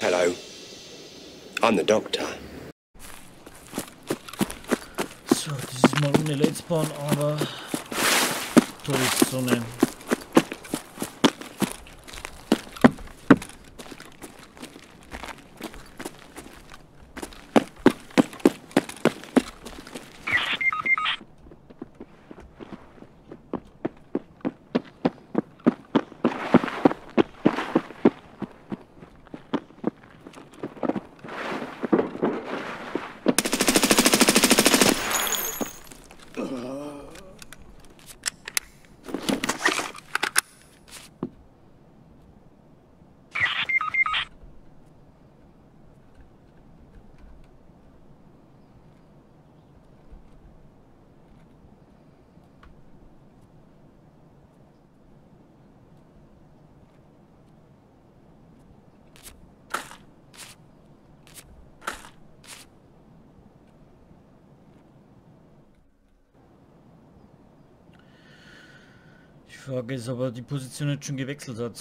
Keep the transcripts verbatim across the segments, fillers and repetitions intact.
Hello. I'm the doctor. So, dieses Mal ohne Late Spawn, aber Todeszone. Die Frage ist, ob er die Position jetzt schon gewechselt hat.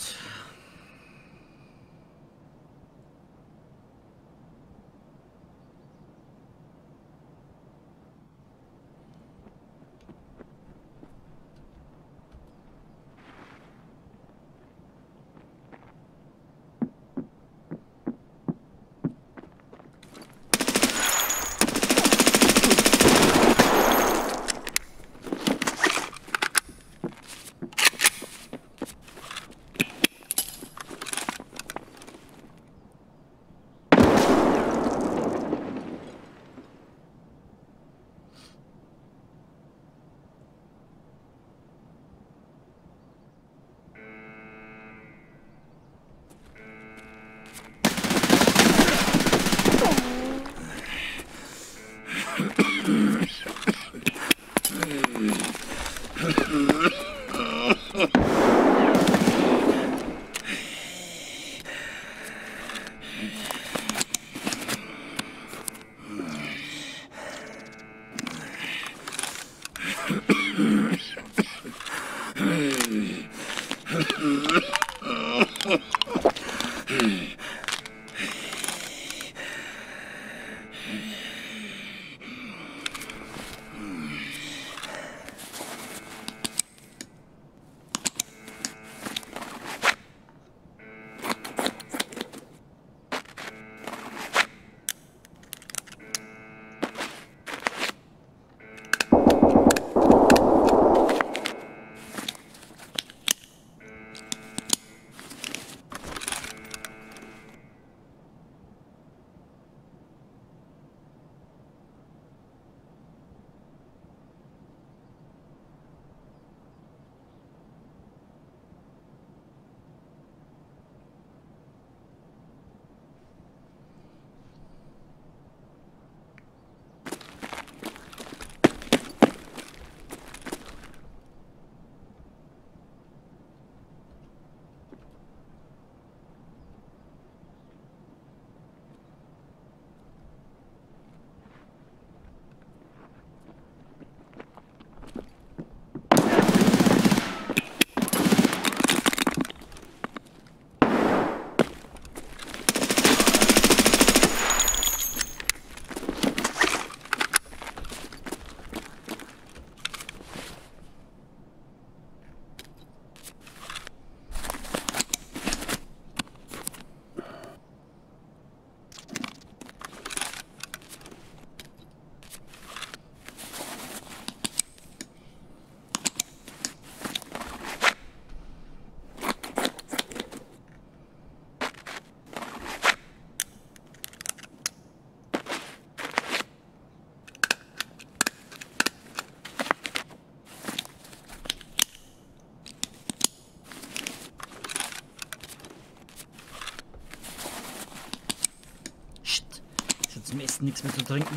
Zum Essen nichts mehr zu trinken.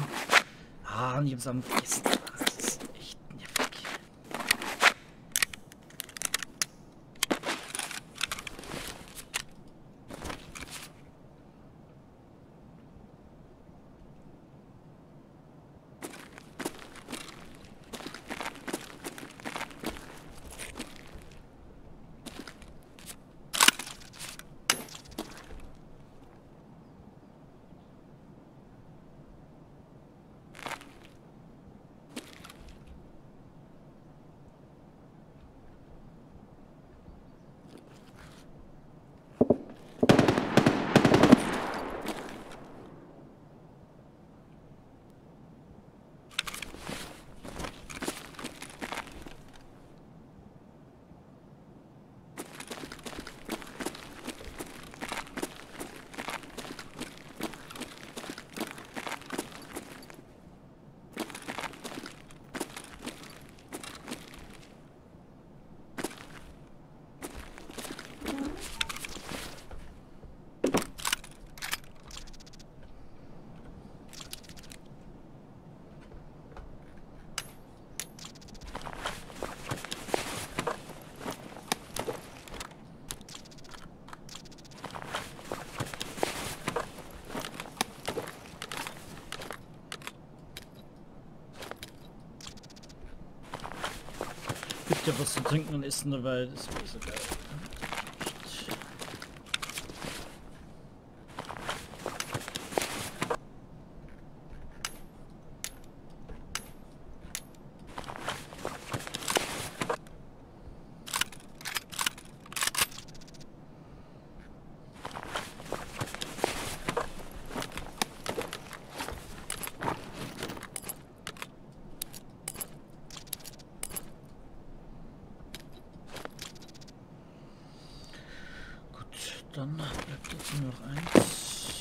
Ah, und ich hab's am vergessen. Das ist echt nervig. dir was zu trinken und essen dabei, das wäre so geil. Dann bleibt jetzt nur noch eins.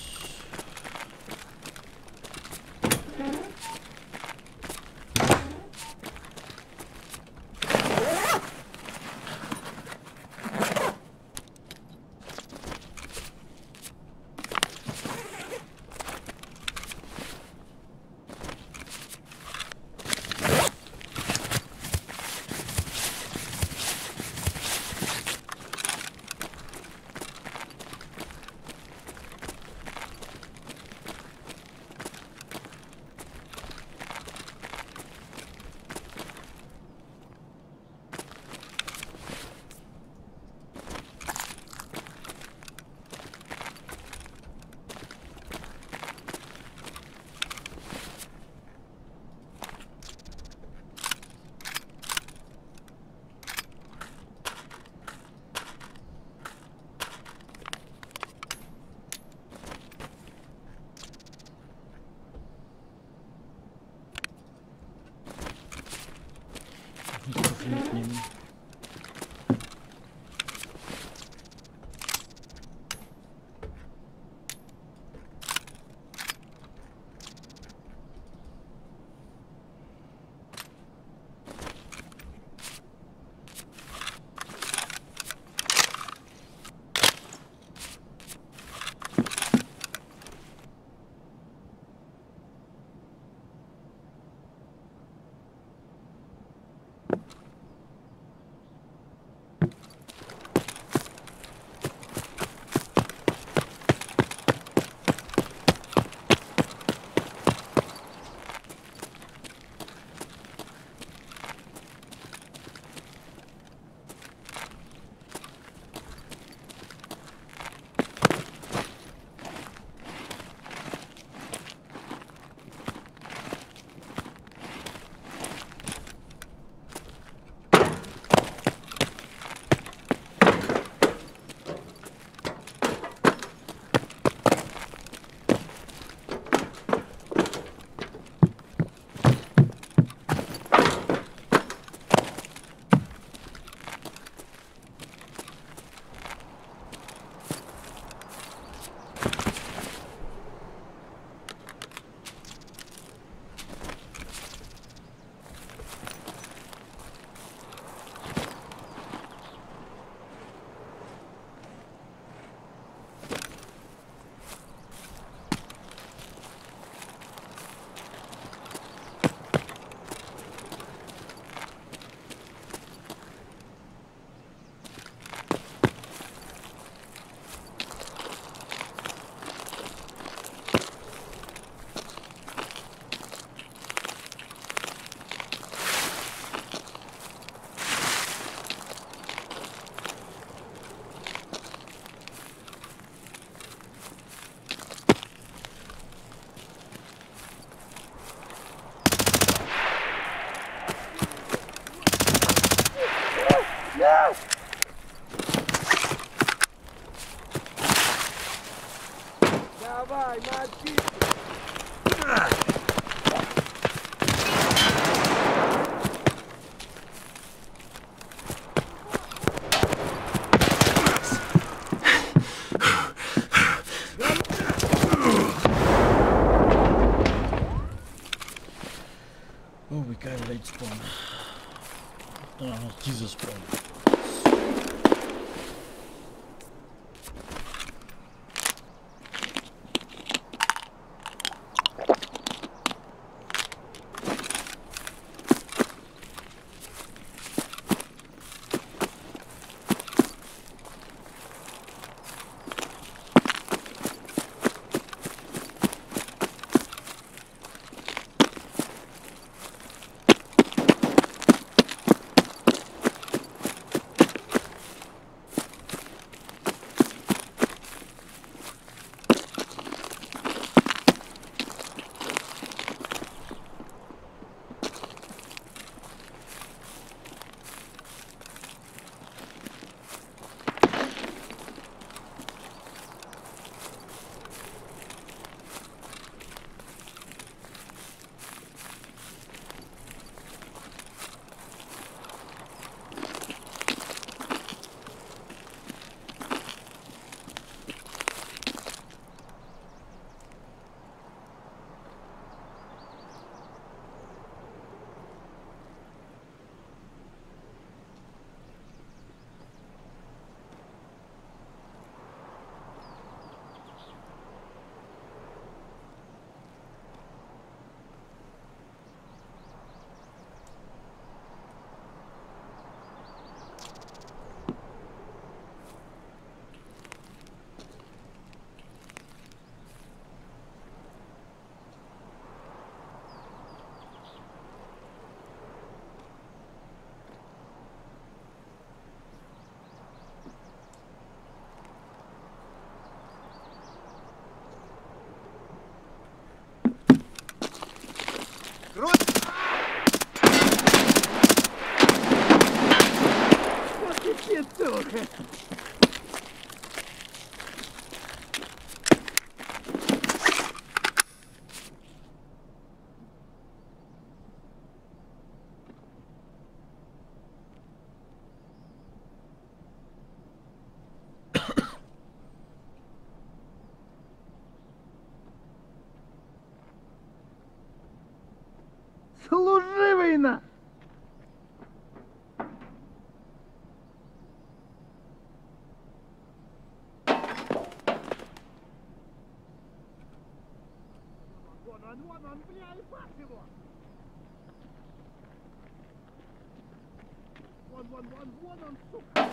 Nicht so viel mitnehmen. Давай, мальчик! Oh, wie geil, Late Spawn. Dann auch noch dieses Spawn. Служивый на! Вон он, вон он, бля, и пас его! Вон, вон, вон, вон он, сука!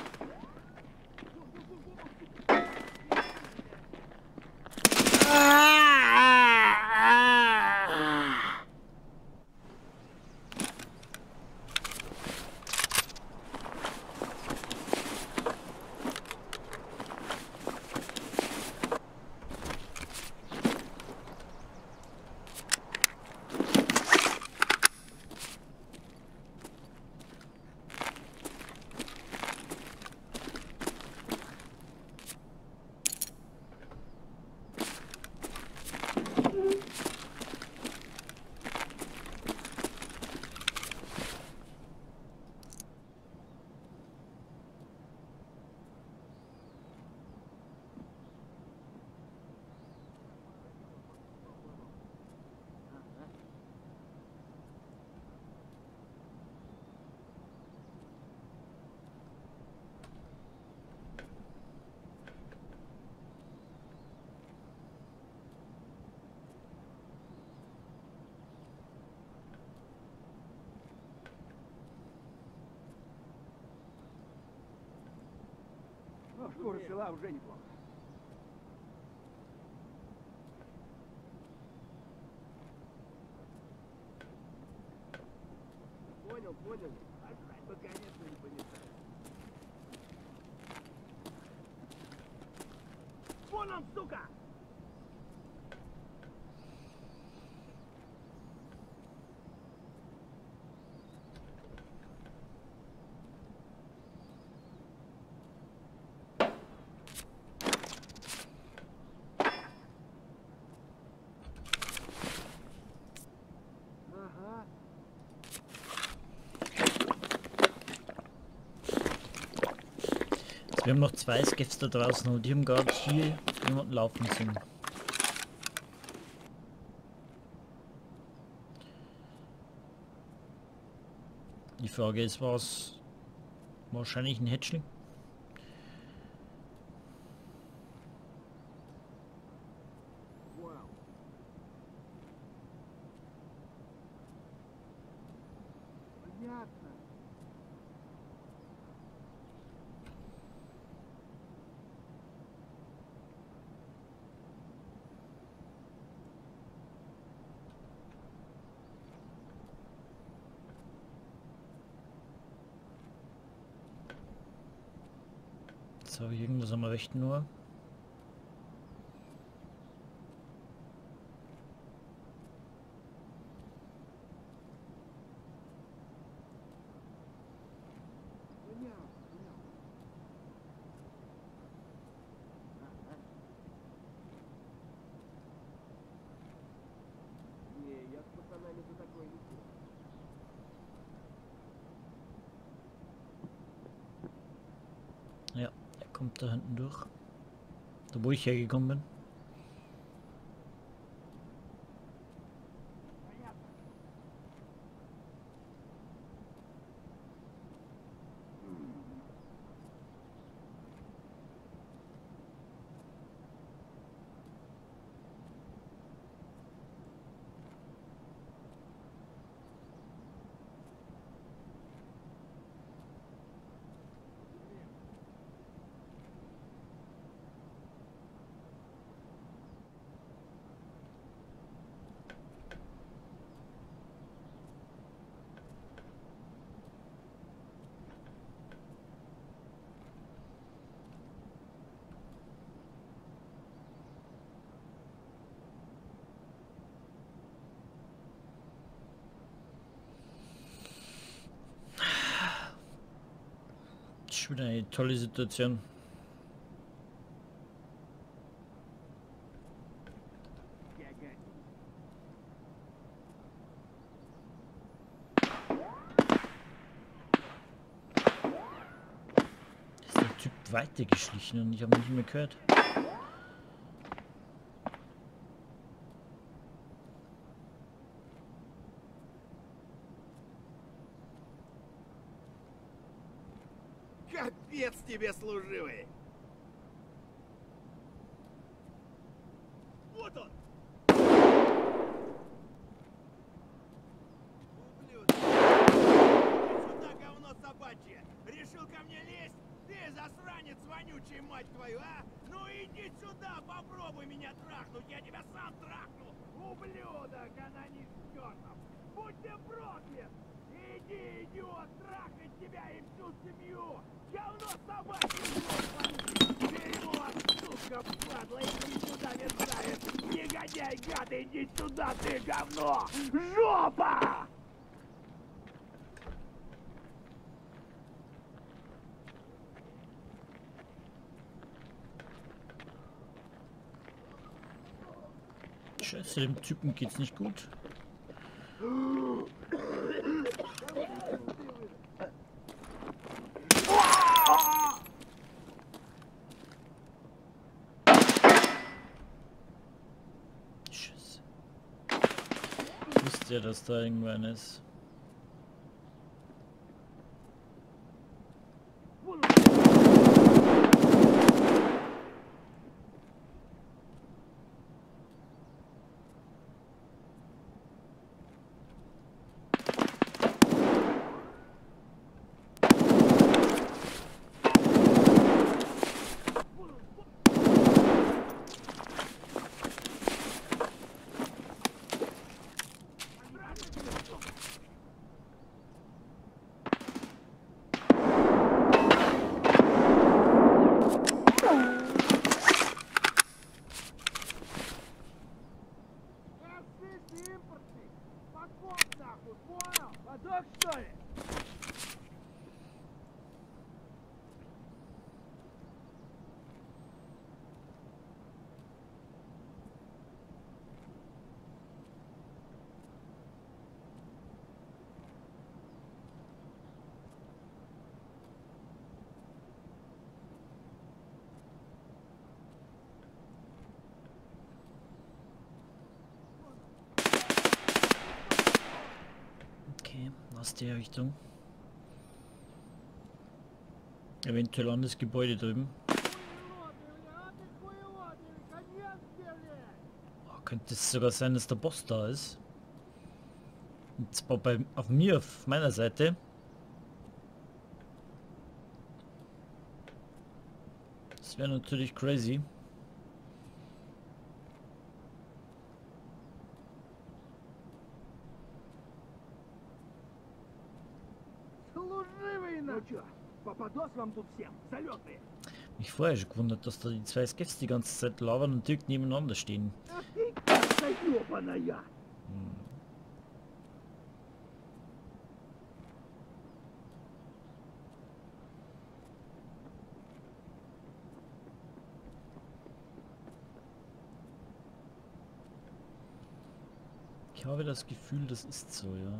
Ну, шкура села уже неплохо. Понял, понял. А то, конечно, не понятно. Вон он, сука! Ага. Also wir haben noch zwei Skeffs da draußen und die haben gerade hier jemanden laufen sehen. Die Frage ist, war es wahrscheinlich ein Hatchling? Wow. Понятно. So, irgendwas am rechten Ohr. Понятно, понятно. Ага. Не, я с пацанами за такое не буду. Ja, er kommt da hinten durch. Da wo ich hergekommen bin. Понятно. Schon wieder eine tolle Situation. Ist der Typ weitergeschlichen und ich habe ihn nicht mehr gehört. Капец тебе служивый! Вот он! Ублюдок! Иди сюда, говно собачье! Решил ко мне лезть? Ты засранец вонючий, мать твою, а? Ну иди сюда, попробуй меня трахнуть, я тебя сам трахну! Ублюдок, анонист чертов! Будь ты проклят! Иди, идиот, трахать тебя и всю семью! Говно собачье! Дерьмо, сука, падла, иди сюда, мерзавец! Негодяй, гад, иди сюда, ты говно! Жопа! Scheiße, dem Typen geht's nicht gut. Scheiße. Ich wusste ja, dass da irgendwann ist. Подох, что ли? Okay, aus der Richtung. Eventuell an das Gebäude drüben. Oh, könnte es sogar sein, dass der Boss da ist. Und zwar bei, auf mir, auf meiner Seite. Das wäre natürlich crazy. Служивый на... Ну чё, попадос вам тут всем, залетные. Mich vorher schon gewundert, dass da die zwei Skeffs die ganze Zeit labern und direkt nebeneinander stehen. Ах ты, как-то ёбаная! Ich habe das Gefühl, das ist so, ja.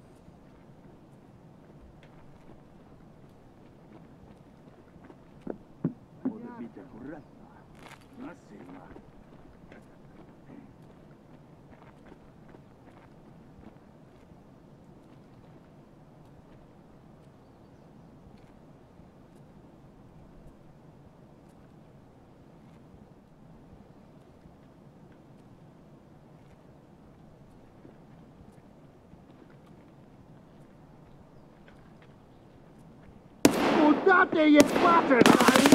Буду бить аккуратно, но сильно. Куда ты ебашишь?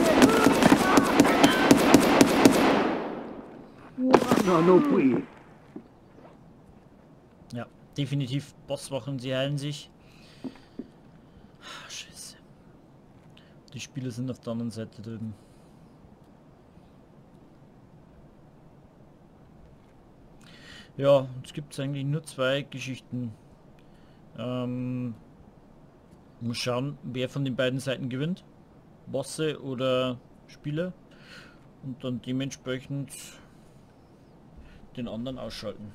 Ладно, ну пы. Ja, definitiv Bosswachen, sie heilen sich. Scheiße. Die Spieler sind auf der anderen Seite drüben. Ja, es gibt eigentlich nur zwei Geschichten. Ähm, muss schauen, wer von den beiden Seiten gewinnt. Bosse oder Spiele und dann dementsprechend den anderen ausschalten.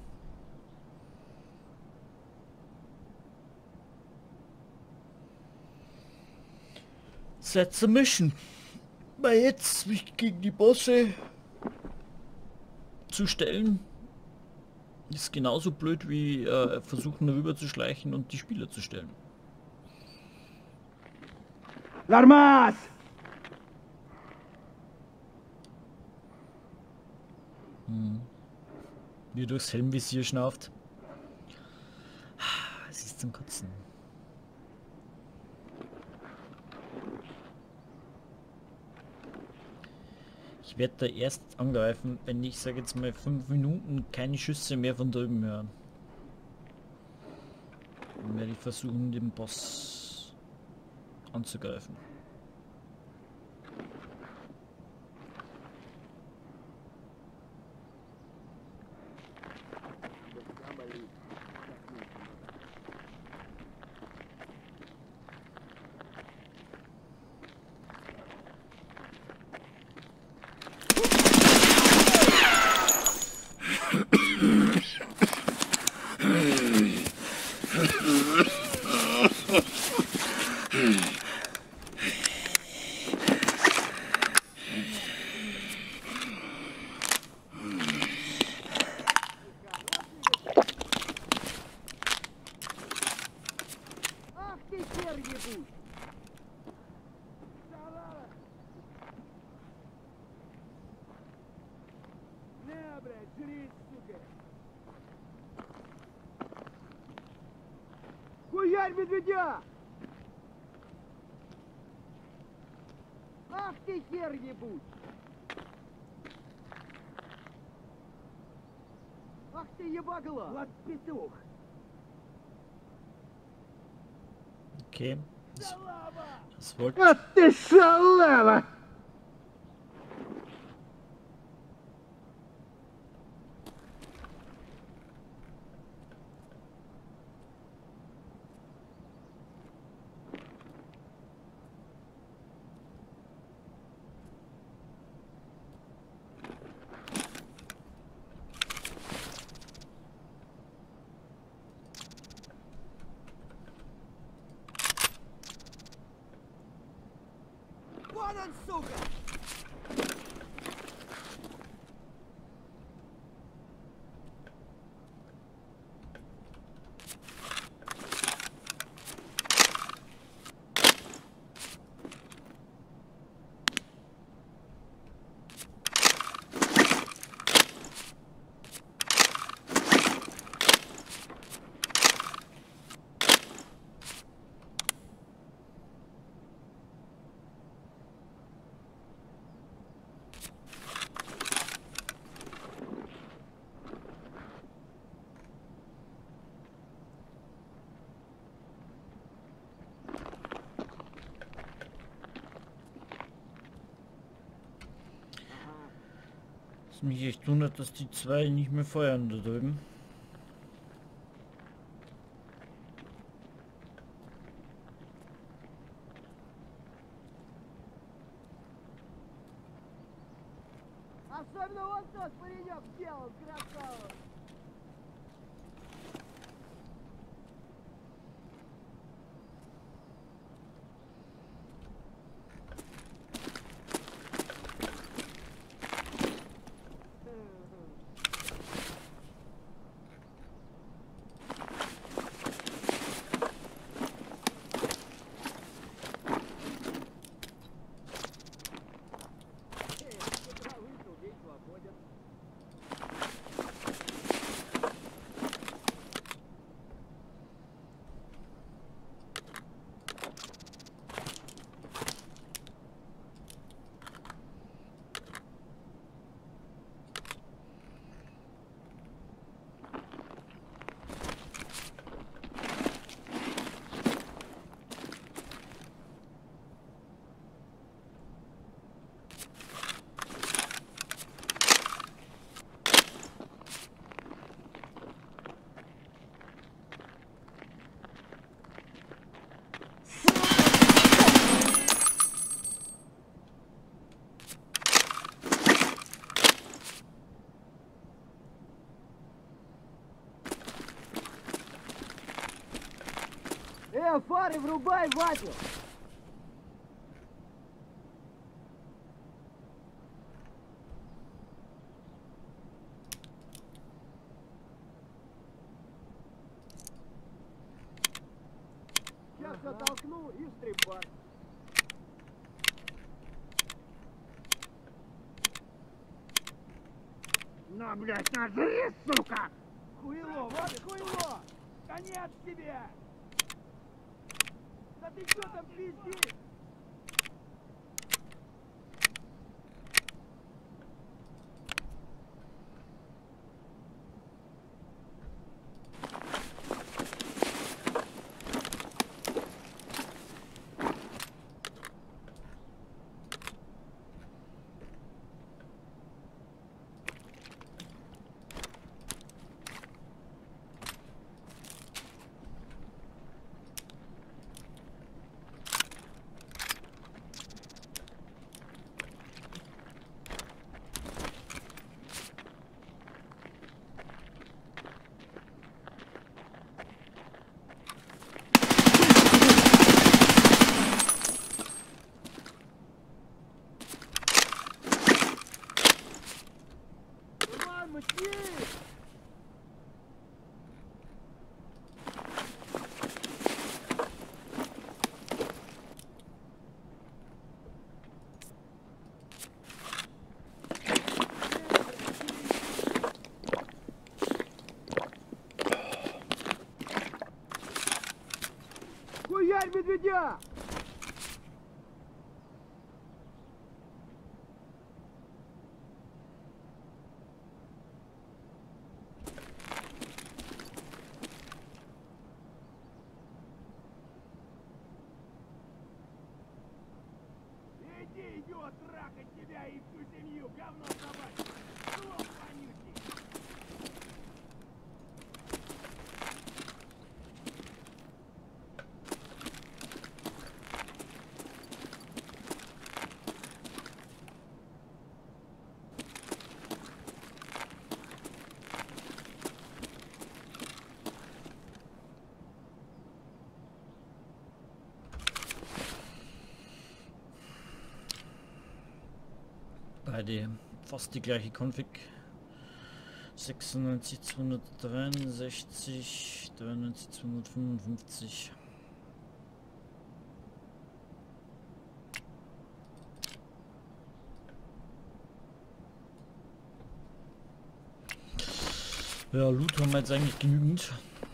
Set the mission. Weil jetzt mich gegen die Bosse zu stellen ist genauso blöd wie äh, versuchen rüber zu schleichen und die Spieler zu stellen. L'armas! Hm. Wie er durchs Helmvisier schnauft. Es ist zum Kotzen. Ich werde da erst angreifen, wenn ich, sage jetzt mal, fünf Minuten keine Schüsse mehr von drüben höre. Dann werde ich versuchen, den Boss anzugreifen. Хуярь медведя! Ах ты хер ебуть! Ах ты ебагола! Вот петух! Okay. Das, das wollte Ах ты шалава! Вон он, сука! Was mich echt wundert, dass die zwei nicht mehr feuern da drüben. Особенно вот тот паренек сделал, красава! Э, фары врубай, Ватю! Сейчас затолкну и стрипак. На, блядь, нажри, сука! Хуйло, вот хуйло! Конец тебе! Да ты что там пиздишь? Хуярь медведя! Иди, идиот, трахать тебя и всю семью, говно собачье! Клоп вонючий! Beide fast die gleiche Config. sechsundneunzig zweihundertdreiundsechzig, dreiundneunzig zweihundertfünfundfünfzig. Ja, Loot haben wir jetzt eigentlich genügend.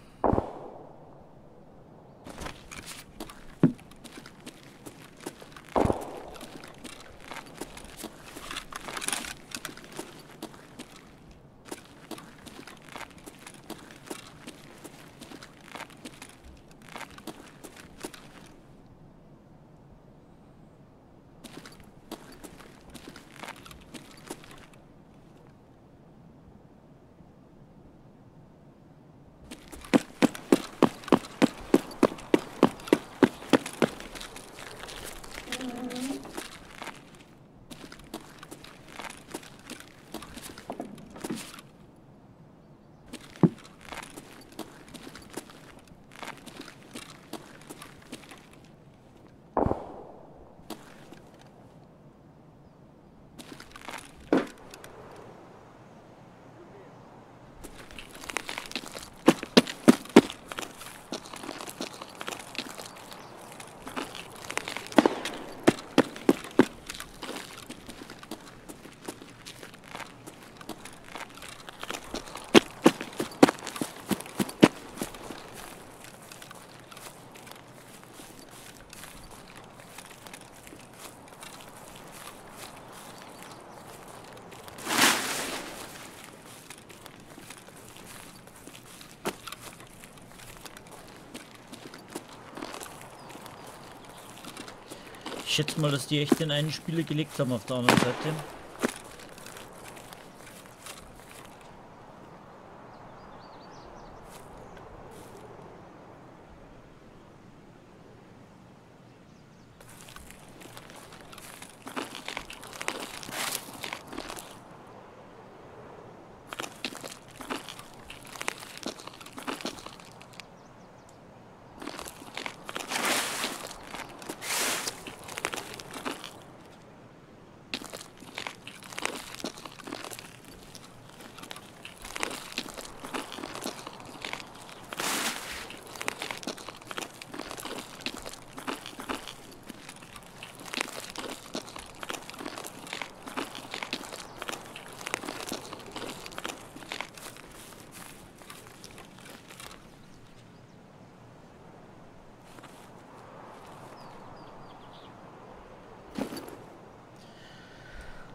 Ich schätze mal, dass die echt den einen Spieler gelegt haben auf der anderen Seite.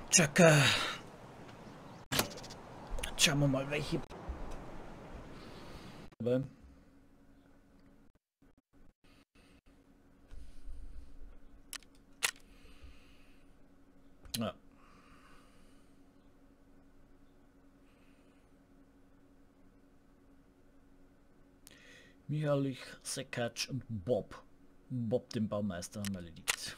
Tschakka. Schauen wir mal, welche... Ja. Michalich, Sekac und Bob. Bob, den Baumeister, haben wir erledigt.